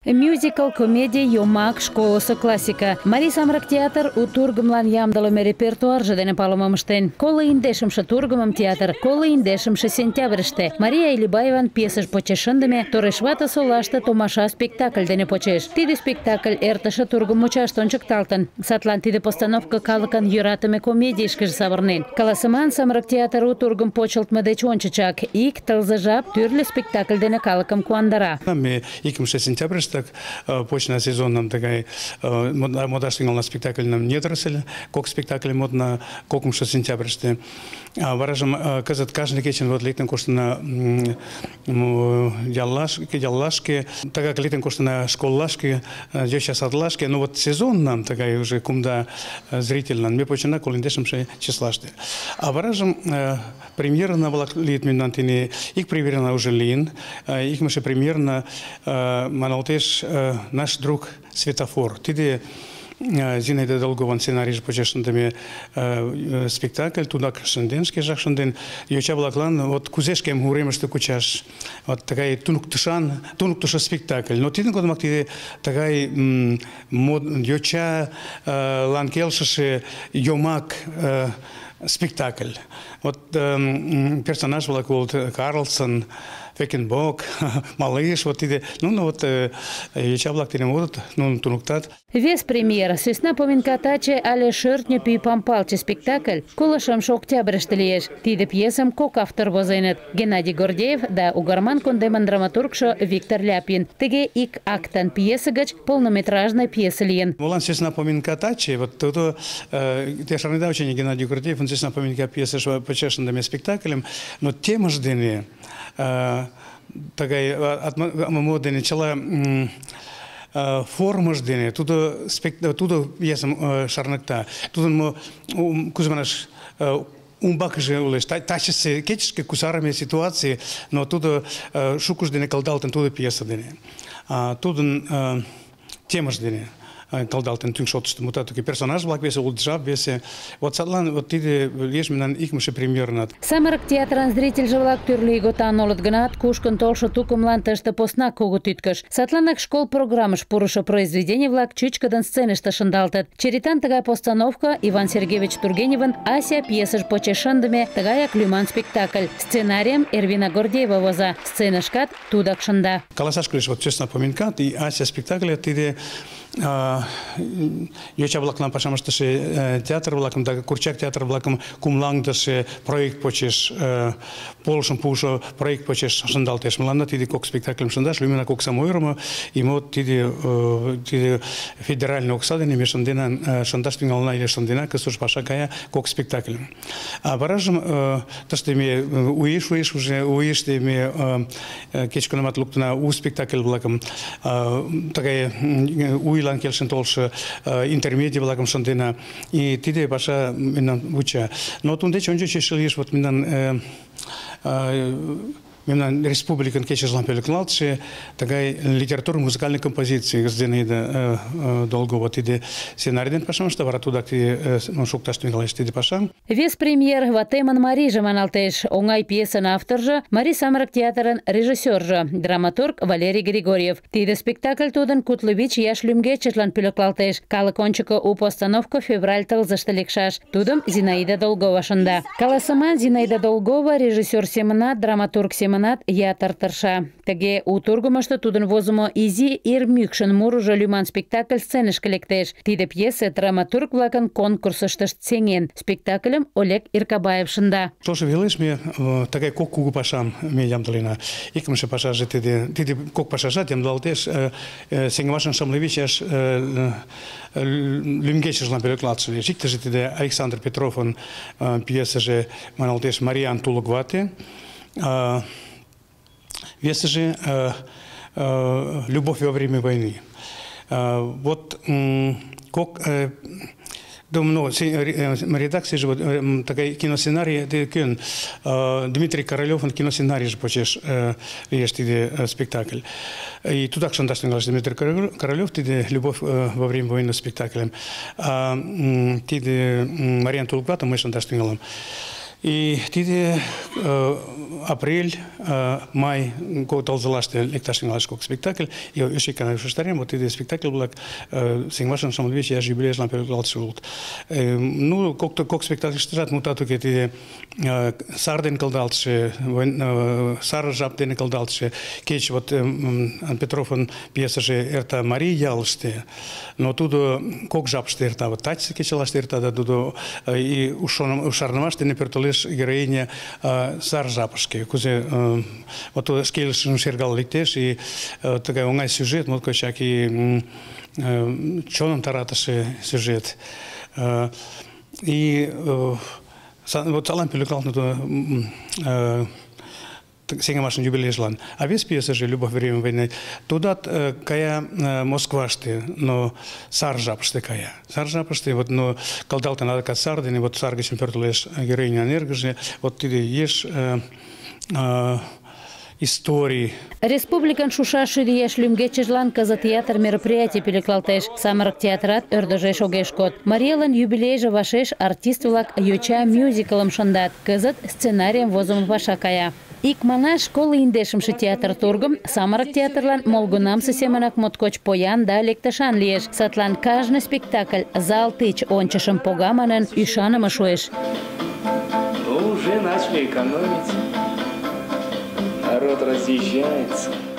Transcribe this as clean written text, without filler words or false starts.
Мюзикл, комедия, юмак, школасы классика. Мари Самрак театр у тургымлан ямдылыме репертуарже дене палымымыштен. Колы индешымше тургымым театр, колы индешымше сентябрьыште. Мария Илибаеван пьесыж почеш шындыме Торешвата солаште томаша спектакль дене почеш. Тиде спектакль эртыше тургым мучаште ончыкталтын. Садлан тиде постановка калыкын йӧратыме комедийышкыже савырнен. Каласыман Самрак театр у тургым почылтмо деч ончычак ик тылзе жап тӱрлӧ спектакль дене калыкым куандара. Икымше сентябрьыште почна сезонным такая модаш тӱҥална спектакльным «Недоросль», кок спектакль модна кокымшо сентябрьыште. Варажым кызыт кажне кечын вот лектын коштына яллашке, тыгак лектын коштына школлашке, йоча садлашке. Но вот сезонным такая уже кумда зрительнан ме почна колиндешымше числаште. А варажым премьерна была литминнан тине, ик премьерна уже лин, икмыше премьерна маналтеш наш друг Светофор. Тиде Зинаида Долгован сценарий почешныдыме спектакль, туда шынденский жак шынден. Йоча балаклан вот кузешкем уремыште кучаш. Вот такая туnuктыша спектакль. Но тиден годымак тиде такая йоча лан келшыше йомак спектакль. Вот персонаж был Карлсон, Фекенбок, малыш, вот иде, вот ячаблак тирем вот, тунуктат. Вес премьера сӧсна поминкатаче але шӧртньӧ пӱй пампалче спектакль колышымшо октябрьыште лиеш. Тиде пьесым кок автор возеныт: Геннадий Гордеев да угарман кондеман драматургшо Виктор Ляпин. Тыге ик актан пьеса гыч полнометражный пьеса лийын. Молан сӧсна поминкатаче, вот тудо те шарныда ученик Геннадий Гордеев, он сӧсна поминка пьеса почешныдыме спектаклем, но темыж дене такая модная начала форма ждения, туда пьесам шарнакта, туда мы кузманаш умбак же улез, тачится кетчески кусарами ситуации, но туда шукуш дене калдалтен туда пьеса дене, туда тема ждения. Калдалтен тюнгшотышты мутатуки персонаж блак весе улджаб весе. Вот садлан вот тиде леш менен икмыше премьернат. Самырык театран зрительже-влак тӱрлӧ ийготан олыт гынат, кушкын толшо тукымлан тыште поснак кугу тӱткыш. Садланак школ программыш пурышо произведений-влак чӱчкыдын сценыште шындалтыт. Черетан тыгай постановка Иван Сергеевич Тургеневын Ася пьесыж почеш шындыме тыгаяк лӱман спектакль. Сценарийым Эрвина Гордеева воза, сценышкат тудак шында. Каласаш кӱлеш вот честно поминкат и Ася спектакль тиде йоча-влакнан пашам ыштыше театр-влакым да курчак театр-влакым кумлаҥдыше проект почеш, полышым пуышо проект почеш шындалтеш. Мыланна тиде кок спектакльым шындаш лӱмынак оксам ойырымо, и мо тиде федеральный окса дене ме шындаш тӱҥалына или шындена, кызыт паша кая кок спектакльым. А варажым тыште ме уэште ме кечкынымат луктына у спектакль-влакым, тыгай уйлан келшен толшы интермедий-влакым шындена, и тиде паша менен уча. Но тундеч ончыч еш вот менен республикан кечежлан пӧлеклалтше такая литературно-музыкальная композиция Зинаида Долгова тиде сценарийден пашам ышта, вара тудак тиде шукташ тӱҥалеш тиде пашам. Вес премьер «Ватемын марийже» маналтеш. Оҥай пьесын авторжо Мари Самрак театрын режиссёржо, драматург Валерий Григорьев. Тиде спектакль тудын 45 ияш лӱмгечыжлан пӧлеклалтеш. Калык ончыко у постановка февраль тылзыште лекшаш. Тудым Зинаида Долгова шында. Каласыман Зинаида Долгова режиссёр семынат, драматург семынат ятыр тырша. Тыге у тургымышто тудын возымо «Изи ир мӱкшын мурыжо» лӱман спектакль сценышке лектеш. Тиде пьесе драматург-влакын конкурсыштышт сеҥен. Спектакльым Олег Иркабаев шында. Толшо велеш ме тыгай кок кугу пашам ме ямдылена. Икымше пашаже тиде кок пашажат ямдылалтеш сеҥымашын шымлывич ияш лӱмгечыжлан пӧлеклалтше лиеш. Иктыже тиде Александр Петровын пьесыже маналтеш «Мариан тулык вате». Весыже «Любовь во время войны». Вот редакция же вот такая киносценарий, Дмитрий Королев киносценарий же почеш есть тиде спектакль. И туда к шандаш Дмитрий Королев тиде «Любовь во время войны» спектаклем. Тиде Мариан Тулквата мы шандаш тӱҥалам. И тиде апрель, май, колзалашты лекташингалаш как спектакль, и еще когда шестарем, вот тиде спектакль был, сингвашен шамудвич, я юбилей на переклался улт. Ну, как спектакль штат, ну тату тиде сарден колдалше, саржаптен колдалше, кеч вот Петров он пьеса же это Мария ялште, но туда как жапште это вот тачи кечелаште это да туда и ушарнамаште не пертолеш героиня саржапшке, кузе вот то скелшин шергал ликтеш и такая онгай сюжет, вот как и чоном тараташе сюжет и вот салам пиликал на то сингамашин юбилейжлан. А весь пьеса же «Любовь, время войны». Туда кая Москвашты, но саржапшты кая. Саржапшты, вот, но колдал-то надо кат сардыни, вот саргачем пертулеш героиня энергожи, вот ты ешь истории. Республикан Шуша ширияш люмгечежлан каза театр мероприятий пиликлалтеш. Самарак театрат өрдожеш огешкот. Мариялан юбилейжа вашеш артист-влак юча мюзиклым шандат. Казат сценарием возум вашакая. Икмана школы индешимши театр тургым Самарак театрлан молгунамсы семанак моткоч поян да лекташан лиеш. Сатлан каждый спектакль зал тыч ончышым погаманен ишаным шуеш. Ну, уже начали экономить. Народ разъезжается.